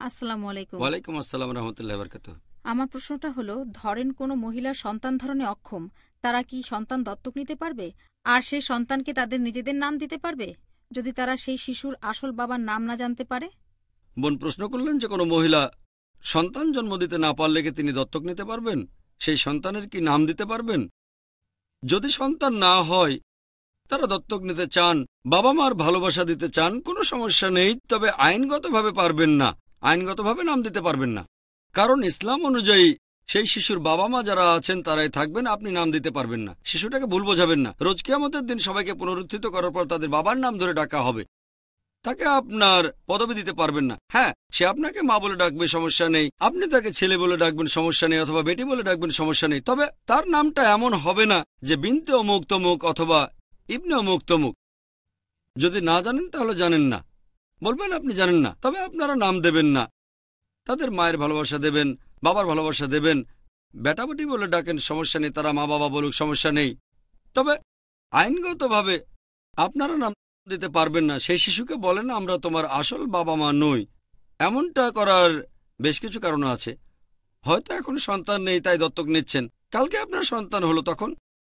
আসসালামু আলাইকুম। ওয়ালাইকুম আসসালাম রহমতুল্লাহ বরকাত। আমার প্রশ্নটা হলো, ধরেন কোনো মহিলার সন্তান ধারণে অক্ষম, তারা কি সন্তান দত্তক নিতে পারবে? আর সেই সন্তানকে তাদের নিজেদের নাম দিতে পারবে, যদি তারা সেই শিশুর আসল বাবার নাম না জানতে পারে? বোন প্রশ্ন করলেন যে কোনো মহিলা সন্তান জন্ম দিতে না পারলে কি তিনি দত্তক নিতে পারবেন, সেই সন্তানের কি নাম দিতে পারবেন? যদি সন্তান না হয়, তারা দত্তক নিতে চান, বাবা মার ভালোবাসা দিতে চান, কোনো সমস্যা নেই, তবে আইনগতভাবে পারবেন না, আইনগতভাবে নাম দিতে পারবেন না। কারণ ইসলাম অনুযায়ী সেই শিশুর বাবা মা যারা আছেন তারাই থাকবেন, আপনি নাম দিতে পারবেন না। শিশুটাকে ভুল বোঝাবেন না। রোজ কিয়ামতের দিন সবাইকে পুনরুত্থিত করার পর তাদের বাবার নাম ধরে ডাকা হবে, তাকে আপনার পদবি দিতে পারবেন না। হ্যাঁ, সে আপনাকে মা বলে ডাকবে, সমস্যা নেই, আপনি তাকে ছেলে বলে ডাকবেন, সমস্যা নেই, অথবা বেটি বলে ডাকবেন, সমস্যা নেই, তবে তার নামটা এমন হবে না যে বিনতে অমুক তমুক অথবা ইবনে অমুক তমুক। যদি না জানেন তাহলে জানেন না, বলবেন আপনি জানেন না, তবে আপনারা নাম দেবেন না। তাদের মায়ের ভালোবাসা দেবেন, বাবার ভালোবাসা দেবেন, বেটা বেটি বলে ডাকেন, সমস্যা নেই, তারা মা বাবা বলুক, সমস্যা নেই, তবে আইনগতভাবে আপনারা নাম দিতে পারবেন না। সেই শিশুকে বলেন আমরা তোমার আসল বাবা মা নই। এমনটা করার বেশ কিছু কারণ আছে। হয়তো এখন সন্তান নেই তাই দত্তক নিচ্ছেন, কালকে আপনার সন্তান হলো, তখন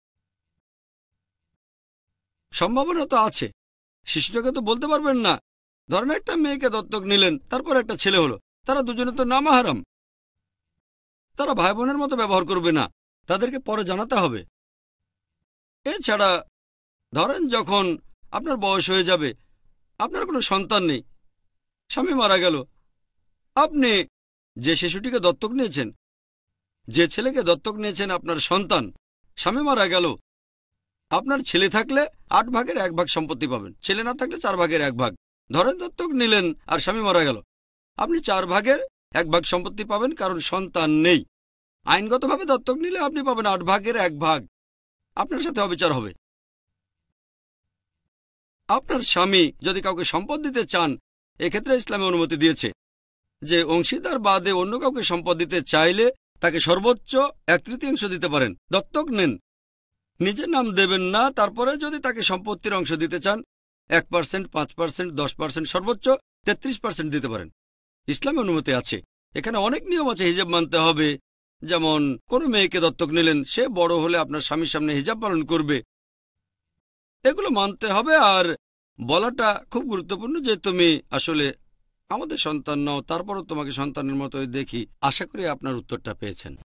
সম্ভাবনা তো আছে। শিশুটাকে তো বলতে পারবেন না। ধরেন একটা মেয়েকে দত্তক নিলেন, তারপর একটা ছেলে হলো, তারা দুজনে তো নামাহারাম, তারা ভাই বোনের মতো ব্যবহার করবে না, তাদেরকে পরে জানাতে হবে। এছাড়া ধরেন যখন আপনার বয়স হয়ে যাবে, আপনার কোনো সন্তান নেই, স্বামী মারা গেল, আপনি যে শিশুটিকে দত্তক নিয়েছেন, যে ছেলেকে দত্তক নিয়েছেন আপনার সন্তান, স্বামী মারা গেল, আপনার ছেলে থাকলে 8/1 সম্পত্তি পাবেন, ছেলে না থাকলে 4/1। ধরেন দত্তক নিলেন আর স্বামী মারা গেল, আপনি 4/1 সম্পত্তি পাবেন, কারণ সন্তান নেই। আইনগতভাবে দত্তক নিলে আপনি পাবেন 8/1। আপনার সাথে অবিচার হবে। আপনার স্বামী যদি কাউকে সম্পদ দিতে চান, এক্ষেত্রে ইসলামে অনুমতি দিয়েছে যে অংশীদার বাদে অন্য কাউকে সম্পদ দিতে চাইলে তাকে সর্বোচ্চ 1/3 দিতে পারেন। দত্তক নেন, নিজের নাম দেবেন না, তারপরে যদি তাকে সম্পত্তির অংশ দিতে চান 1%, 5%, 10%, সর্বোচ্চ 33% দিতে পারেন। ইসলামে অনুমতি আছে। এখানে অনেক নিয়ম আছে, হিজাব মানতে হবে। যেমন কোনো মেয়েকে দত্তক নিলেন, সে বড় হলে আপনার স্বামীর সামনে হিজাব পালন করবে, এগুলো মানতে হবে। আর বলাটা খুব গুরুত্বপূর্ণ যে তুমি আসলে আমাদের সন্তান নও, তারপরও তোমাকে সন্তানের মতোই দেখি। আশা করি আপনার উত্তরটা পেয়েছেন।